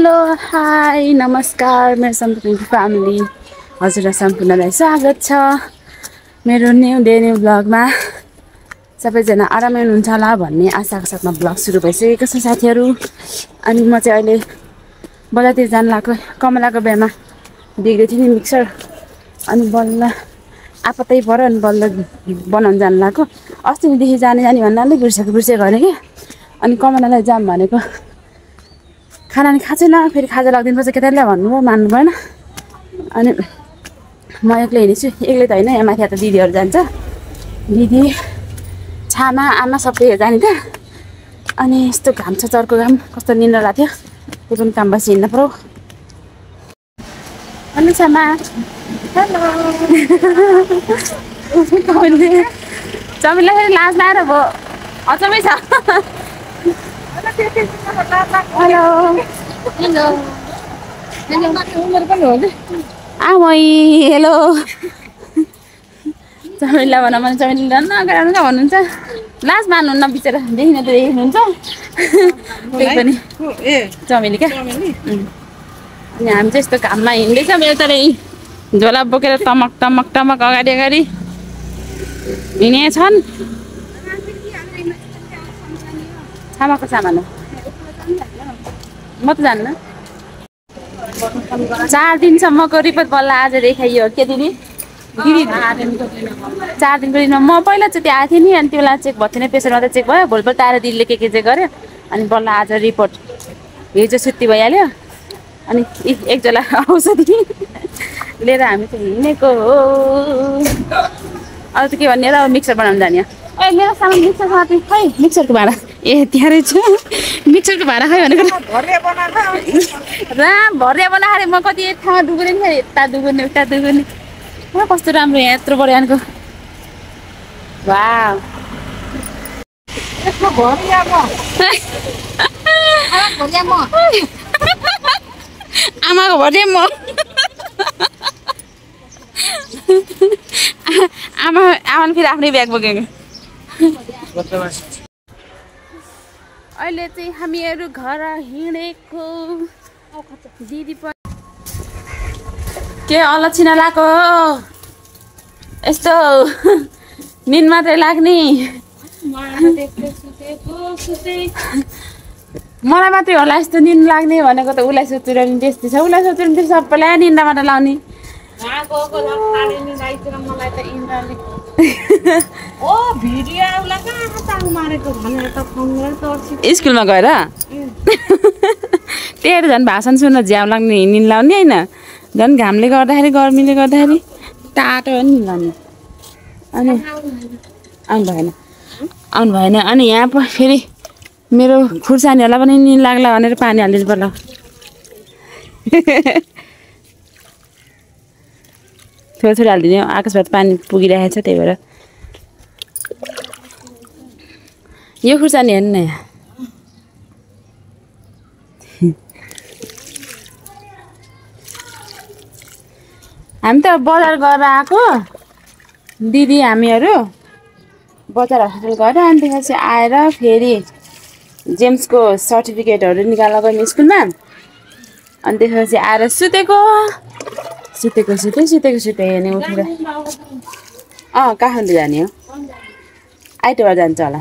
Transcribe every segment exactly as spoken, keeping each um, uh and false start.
Hello hi नमस्कार मेरो सम्पूर्ण फ्यामिली हजुर सम्पूर्णलाई स्वागत छ मेरो न्यू डे न्यू ब्लगमा। सबैजना आरामै हुनुहुन्छ होला भन्ने आशाको साथमा ब्लग सुरु भइसकेको छ साथीहरू। अनि म चाहिँ अहिले बजारतिर जान लागेको कमलाको बिहामा बिग्रेको थियो नि मिक्सर, अनि बल्ल आपत्तै पऱ्यो अनि बल्ल बनाउन जान लागेको। अस्तिदेखि जाने जाने भन्नाले बिर्सेको बिर्सेको होइन कि। अनि कमलालाई जाम भनेको खाना नि खाएको छैन, फेरि खाजा लगिदिनुपर्छ केटाले भन्नुभयो, मान्नु भएन। अनि म एक्लै हिँडेछु, एक्लै त होइन यहाँ माथि त दिदीहरू जान्छ, दिदी छामा आमा सबै जाने त। अनि यस्तो घाम छ, चर्को घाम, कस्तो निन्द्रा लाग्थ्यो, त्यो पनि काम बसी हिँड्नु पऱ्यो। हेलो छामा, हेलो चमिलाई फेरि लाज लाएर भयो, अचम्मै छ। हेलो हेलो आमै हेलो चमेलीलाई भन भने चमेली नगराउनु न भन्नुहुन्छ, लाज मान्नुहुन्न बिचरा, देखिन त देखिनुहुन्छ त्यही पनि चमेली क्या। अनि हामी चाहिँ यस्तो घाममा हिँड्दैछौँ, एउटाले झोला बोकेर टमक टमक टमक अगाडि अगाडि हिँडेका छन्। छामाको सामान हो, म त जान्न। चार दिनसम्मको रिपोर्ट बल्ल आज देखाइयो के दिदी दिदी चार दिनको दिनमा म पहिलाचोटि आएको थिएँ नि, अनि त्यो बेला चेक भएको थिएन, प्रेसर मात्रै चेक भयो। भोलिपल्ट आएर दिदीले के के चेक गर्यो, अनि बल्ल आज रिपोर्ट हिजो छुट्टी भइहाल्यो। अनि एकजना औषधि लिएर हामी चाहिँ हिँडेको हो। अरू त के भन्ने र, मिक्सर बनाउनु जाने हो। ए मेरो सामान मिक्सर साथी खै, मिक्सरको भाँडा ए त्यहाँ रहेछ, मिक्सरको भाँडा खै भनेको रा भरिया बनाएर म कति एक ठाउँमा दुगुने नि, फेरि यता दुगुने उता दुगुने, कस्तो राम्रो यहाँ यत्रो बढियानको। वाह आमाको भरिया म आमा आमाले फेरि आफ्नै ब्याग बोकेको। अहिले चाहिँ हामीहरू घर हिँडेको। दिदी पनि के अलक्षी नलाएको यस्तो निन मात्रै लाग्ने, मलाई मात्रै होला यस्तो निन लाग्ने भनेको त। उसलाई सोचेर नि त्यस्तै छ, उसलाई सोचेर नि त्यस्तो सबैलाई निन्दाबाट लाउने। स्कुलमा गएर त्यही झन् भाषण सुन्न झ्याउ लाग्ने, निन लाउने होइन, झन् घामले गर्दाखेरि गर्मीले गर्दाखेरि टाटो नि लाउने। अनि आउनु भएन आउनु भएन अनि यहाँ फेरि मेरो खुर्सानीहरूलाई पनि निन लाग्ला भनेर पानी हालिदिनु पर्ला। थोरै थोरै हालिदिने, आकाशबाट पानी पुगिरहेको छ, त्यही भएर। यो खुर्सानी हेर्नु न, हामी त बजार गरेर आएको दिदी, हामीहरू बजार हस्पिटल गएर, अनि त्यसपछि आएर फेरि जेम्सको सर्टिफिकेटहरू निकाल्न गयौँ स्कुलमा। अनि त्यसपछि आएर सुतेको सुतेको सुतेँ सुतेको सुतेँ अनि उठेर अँ काठमाडौँ जाने हो, आइतबार जान्छ होला।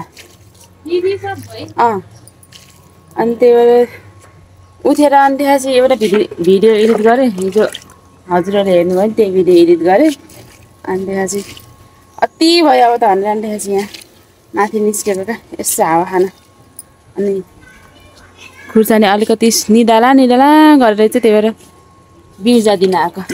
अँ अनि त्यही भएर उठेर अनि त्यसपछि एउटा भिडियो भिडियो एडिट गरेँ, हिजो हजुरहरूले हेर्नुभयो नि, त्यही भिडियो एडिट गरेँ। अनि त्यसपछि अति भयो अब त भनेर, अनि त्यसपछि यहाँ माथि निस्केको क्या यसो हावा खान। अनि खुर्सानी अलिकति निदाला निदाला गरेर चाहिँ त्यही भएर बिर्जा दिन आएको।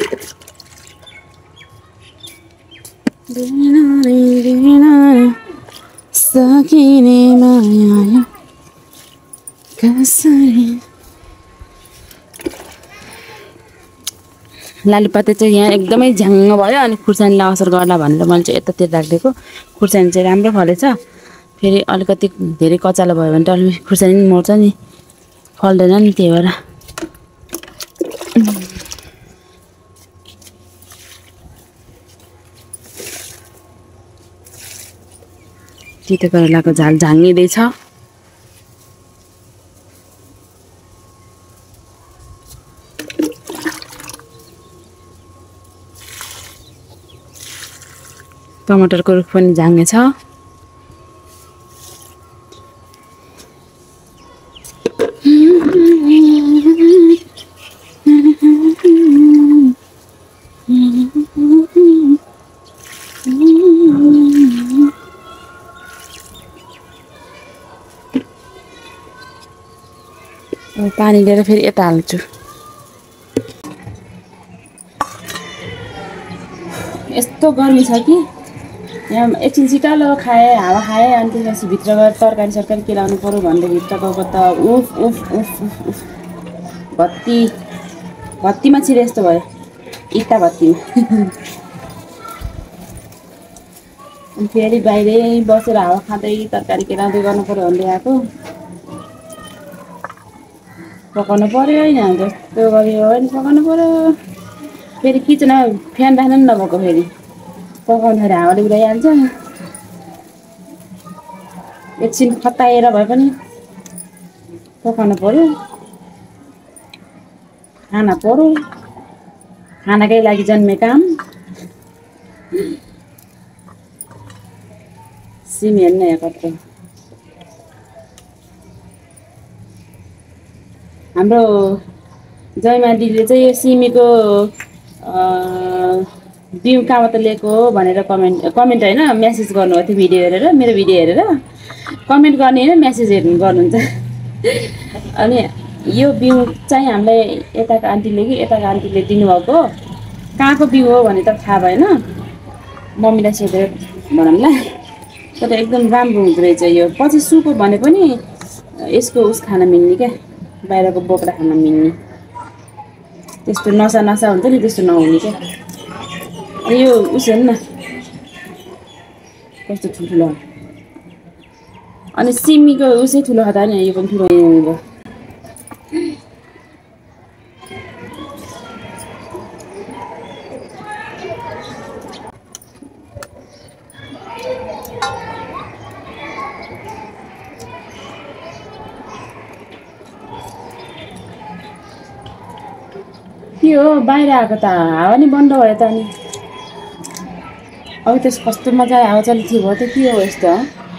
सकिने माया कसरी लालुपाते चाहिँ यहाँ एकदमै झ्याङ्ग भयो। अनि खुर्सानीलाई असर गर्ला भनेर मैले चाहिँ यतातिर राखिदिएको। खुर्सानी चाहिँ राम्रो फलेछ, फेरि अलिकति धेरै कचालो भयो भने त अलि खुर्सानी पनि मर्छ नि, फल्दैन नि, त्यही भएर। तितो करेलाको झाल झाँगिँदैछ। टमाटरको रुख पनि झाङ्गे छ। पानी लिएर फेरि यता हाल्छु। यस्तो गर्मी छ कि यहाँ एकछिन छिटालो खाएँ, हावा खाएँ, अनि त्यसपछि भित्र गएर तरकारी सरकारी केलाउनु पऱ्यो भन्दै भित्र गएको त उफ उफ उफ उफ उफ भत्ती भत्तीमा छिरे यस्तो भयो, इट्टा भत्तीमा। अनि फेरि बाहिरै बसेर हावा खाँदै तरकारी केलाउँदै गर्नु पऱ्यो भन्दै आएको। पकाउनु पऱ्यो होइन, जस्तो गऱ्यो होइन पकाउनु पऱ्यो। फेरि किचनमा फ्यान राख्नु पनि नभएको, फेरि पकाउँदाखेरि हावाले उडाइहाल्छ। एकछिन खताएर भए पनि पकाउनु पऱ्यो, खाना पऱ्यो, खानाकै लागि जन्मे काम। सिमी हेर्नु यहाँ कत्रो हाम्रो जयमा दिदीले चाहिँ यो सिमीको बिउ कहाँबाट लिएको हो भनेर कमेन्ट कमेन्ट होइन मेसेज गर्नुभएको थियो। भिडियो हेरेर, मेरो भिडियो हेरेर कमेन्ट गर्ने होइन मेसेज हेर्नु गर्नुहुन्छ। अनि यो बिउ चाहिँ हामीलाई यताको आन्टीले कि यताको आन्टीले दिनुभएको हो। कहाँको बिउ हो भने त थाहा भएन, मम्मीलाई सोधेर भनौँला। तर एकदम राम्रो हुँदो रहेछ यो। पछि सुको भने पनि यसको उस खान मिल्ने क्या, बाहिरको बोक्रा खान मिल्ने। त्यस्तो नसा नसा हुन्छ नि, त्यस्तो नहुने क्या। यो उस हेर्नु न कस्तो ठुल्ठुलो। अनि सिमीको उसै ठुलो खाँदा नि यो पनि ठुलो भयो। के हो बाहिर आएको त हावा नि बन्द भयो त। अनि अब त्यस कस्तो मजा हावा चल्ने थियो भयो त। के हो यस्तो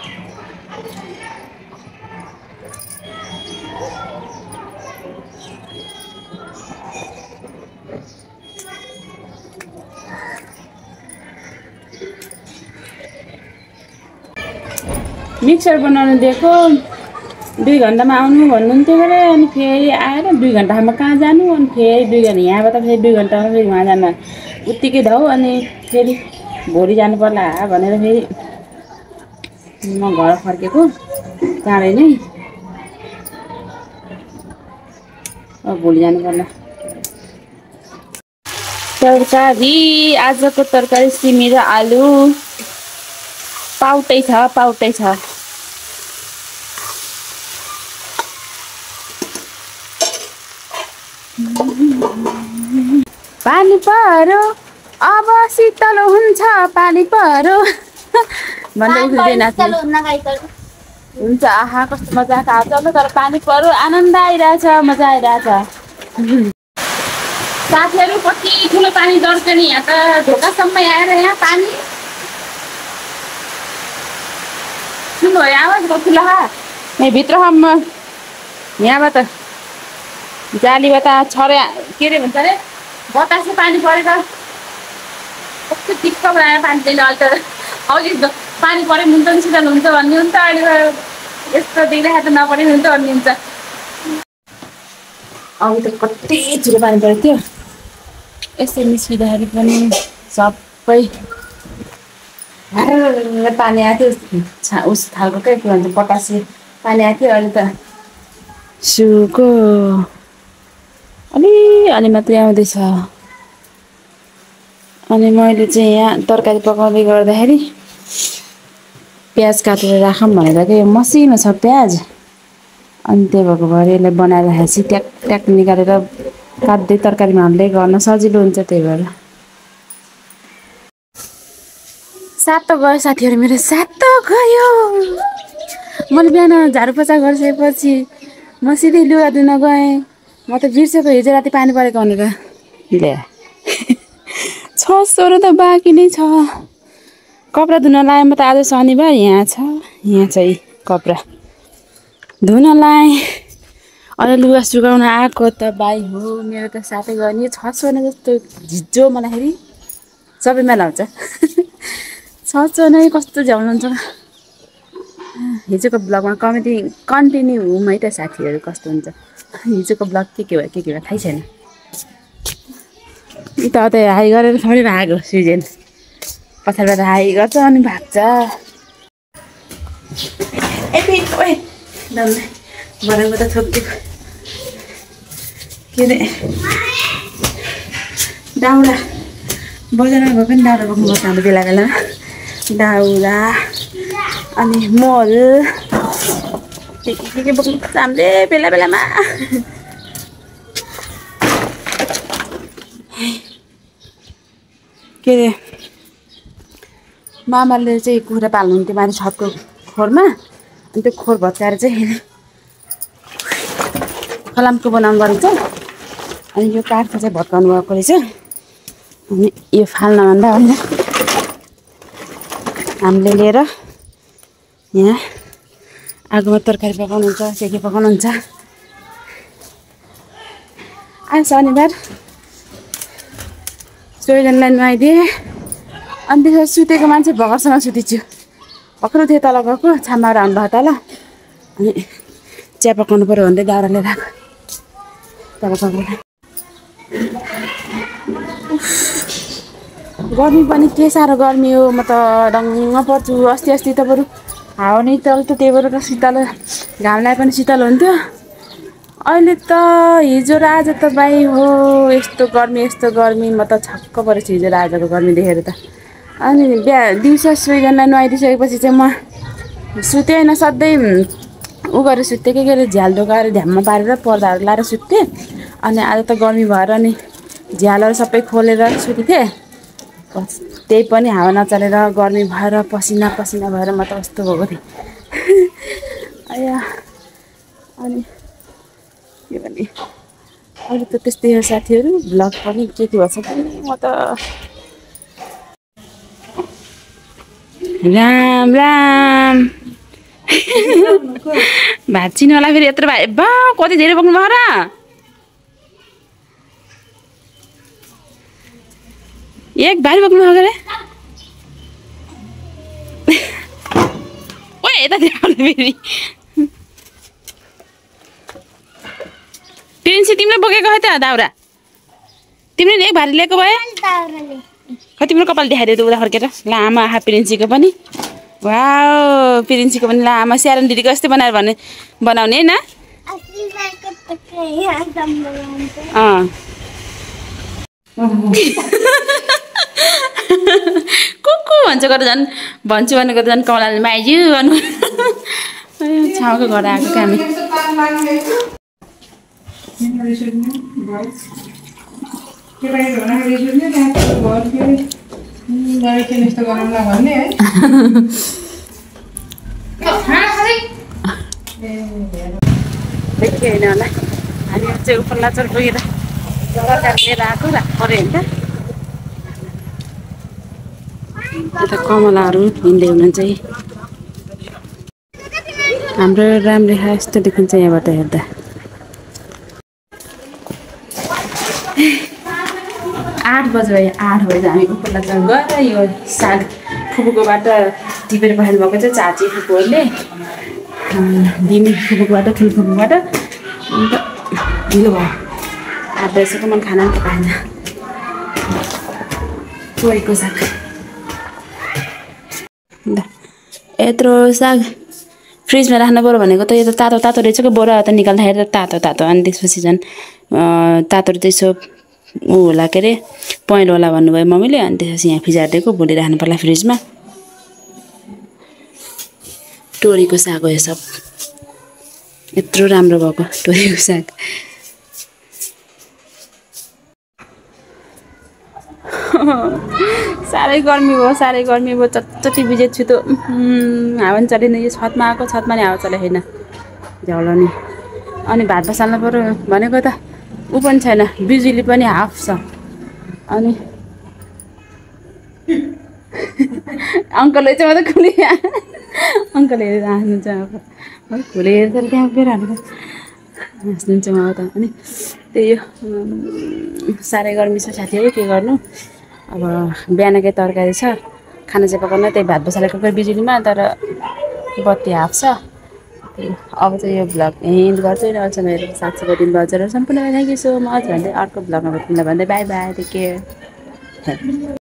मिक्सर बनाउनु दिएको, दुई घन्टामा आउनु भन्नुहुन्थ्यो अरे। अनि फेरि आएर दुई घन्टामा कहाँ जानु, अनि फेरि दुई घन्टा यहाँबाट फेरि दुई घन्टामा फेरि वहाँ जानु उत्तिकै धाउ। अनि फेरि भोलि जानु पर्ला भनेर फेरि म घर फर्केको चाँडै नै। अब भोलि जानु पर्ला। तरकारी आजको तरकारी सिमी र आलु पाउटै छ पाउटै छ। पानी परो अब शीतल हुन्छ, पानी परो भन्दै हुन्छ। आहा कस्तो मजाको हावा चल्यो, तर पानी परो आनन्द आइरहेछ, मजा आइरहेछ। साथीहरू कति ठुलो पानी दर्क्यो नि, यहाँ त ढोकासम्म आएर यहाँ पानी सुन्नुभयो आवाज कति लहा यहाँ भित्रसम्म। यहाँबाट जालीबाट छरे के अरे भन्छ अरे बतासे पानी परेको कस्तो दिक्क बनाएर पानी दिने। अहिले त अघि पानी पऱ्यो मुन्ट पनि शीतल हुन्छ भन्ने हुन्छ, अहिले यस्तो देख्दाखेरि त नपरे हुन्छ भन्ने हुन्छ। अघि त कति ठुलो पानी परेको थियो, यसो निस्किँदाखेरि पनि सबै पानी आएको थियो। उस खालको के भन्छ पटासे पानी आएको थियो। अहिले त सुको अलि अलि मात्रै आउँदैछ। अनि मैले चाहिँ यहाँ तरकारी पकाउँदै गर्दाखेरि प्याज काटेर राखौँ भनेर चाहिँ मसिनो छ प्याज, अनि त्यही भएको भएर यसलाई बनाएर राखेपछि ट्याक ट्याक निकालेर काट्दै तरकारीमा हाल्दै गर्न सजिलो हुन्छ। त्यही भएर सातो गयो साथीहरू, मेरो सातो गयो। मैले बिहान झाडु पोछा गरिसकेपछि म सिधै लुगा धुन गएँ। म त बिर्सेको हिजो राति पानी परेको भनेर। ले छ सोह्र त बाँकी नै छ। कपडा धुन लाएँ म त आज शनिबार यहाँ छ यहाँ चाहिँ कपडा धुन लाएँ अहिले लुगा सुकाउन आएको त बाई हो मेरो त साथै गर्ने छ सोना जस्तो झिजो मलाई सबैमा लाउँछ छ सोना कस्तो झ्याउनुहुन्छ हिजोको ब्लगमा कमेडी कन्टिन्यू हुम है त साथीहरू कस्तो हुन्छ हिजोको ब्लग के के भयो के के भयो थाहै छैन यता त हाई गरेर थोरै भागो सिजन पछाडिबाट हाई गर्छ अनि भाग्छ ए पिट ओए डल्लै बनाएको त छोपिदिएको के अरे दाउरा बजारमा गएको नि दाउरा बोक्नुपर्छ अन्त बेला बेलामा दाउरा अनि मल के के के बोक्नुपर्छ हामीले बेला बेलामा के अरे मामाले चाहिँ कुखुरा पाल्नुहुन्थ्यो माथि छतको खोरमा अनि त्यो खोर भत्काएर चाहिँ फलामको बनाउनु गरेको छ अनि यो काठको चाहिँ भत्काउनु गएको रहेछ अनि यो फाल्न भन्दा भन्दा हामीले लिएर यहाँ आगोमा तरकारी पकाउनुहुन्छ के के पकाउनुहुन्छ आज शनिबार सोइजनलाई नुहाइदिएँ अनि त्यसपछि सुतेको मान्छे भर्खरसँग सुतिछु भर्खर उठेँ तल गएको छामाएर हान्नुभयो तल अनि चिया पकाउनु पऱ्यो भन्दै दाउरा लिएर आएको तब पकाउँदा गर्मी पनि के साह्रो गर्मी हो म त डङ्ग पर्छु अस्ति अस्ति त बरु हावा नै चल्छ त्यही भएर त शीतल घामलाई पनि शीतल हुन्थ्यो अहिले त हिजो र आज त बाई हो यस्तो गर्मी यस्तो गर्मी म त छक्क परेछु हिजो र आजको गर्मी देखेर त अनि बिहा दिउँसो सुइजनलाई नुहाइदिइसकेपछि चाहिँ म सुतेँ होइन सधैँ उ गरेर सुत्थेँ के के अरे झ्याल ढोकाएर ध्यानमा पारेर पर्दाहरू लाएर सुत्थेँ अनि आज त गर्मी भएर अनि झ्यालहरू सबै खोलेर सुतेँ त्यही पनि हावा नचलेर गर्मी भएर पसिना पसिना भएर म त कस्तो भएको थिएँ आया अनि के भने अरू त त्यस्तै हो साथीहरू भ्लग पनि के के भन्छ पनि म त राम राम भात चिन्नु होला फेरि यत्रो भाइ बा कति धेरै बोक्नु भयो र एक भारी बोक्नु भयो अरे ओ यता फेरि प्रिन्सी तिमीले बोकेको है त दाउरा तिमीले एक भारी लिएको भए खै तिम्रो कपाल देखाइदियो त उता फर्केर लामा आहा प्रिन्सीको पनि वाउ प्रिन्सीको पनि लामा स्यारोन दिदीको जस्तै बनाएर भने बनाउने होइन अँ कुकु भन्छ गरेर झन् भन्छु भन्नु गर्दा झन् कमलाले माइजु भन्नु छाउको घर आएको हामी देखिएन होला हामी चाहिँ उपल्लाचर पुगेर लिएर आएको राख्नु पऱ्यो होइन यता कमलाहरू हिँड्दै हुनुहुन्छ है हाम्रो रामरेखा यस्तो देखिन्छ यहाँबाट हेर्दा आठ बजे भयो आठ बजे हामी उपल्लाचर गएर यो साग फुपूकोबाट टिपेर पठाउनु भएको छ चाची फुपूहरूले दिमी फुपूकोबाट ठुलो फुपूबाट अन्त ढिलो भयो आठ बजीसम्म मन खाना पनि पाएन तोरीको साग यत्रो साग फ्रिजमा राख्नु पऱ्यो भनेको त यो त तातो तातो रहेछ कि बोरा त निकाल्दाखेरि त तातो तातो अनि त्यसपछि झन् तातो त्यसो ऊ होला के अरे पहेँलो होला भन्नुभयो मम्मीले अनि त्यसपछि यहाँ फिजारिदिएको भोलि राख्नु पर्ला फ्रिजमा तोरीको साग हो यो सब यत्रो राम्रो भएको तोरीको साग साह्रै गर्मी भयो साह्रै गर्मी भयो चटचटी बिजेट छु त हावा पनि चलेन यो छतमा आएको छतमा नि हावा चलेको छैन झ्याउलाउने अनि भात बसाल्नु पऱ्यो भनेको त ऊ पनि छैन बिजुली पनि हाफ छ अनि अङ्कलले चाहिँ मात्रै खुले अङ्कल हेरेर हाँस्नुहुन्छ अब खुले हेर्छ त्यहाँ फेरि हामी हाँस्नुहुन्छ उहाँ त अनि त्यही हो साह्रै गर्मी छ साथीहरू के गर्नु अब बिहानकै तरकारी छ खाना चाहिँ पकाउन त्यही भात बसालेको कोही बिजुलीमा तर बत्ती हाफ छ अब चाहिँ यो भ्लग यहीँ इन्ड गर्छु नि अहिलेसम्म हेरेर सात सयको दिन बजार सम्पूर्ण थ्याङ्क यू सो मच भन्दै अर्को भ्लगमा भन्दै भन्दै बाई बाई टेक केयर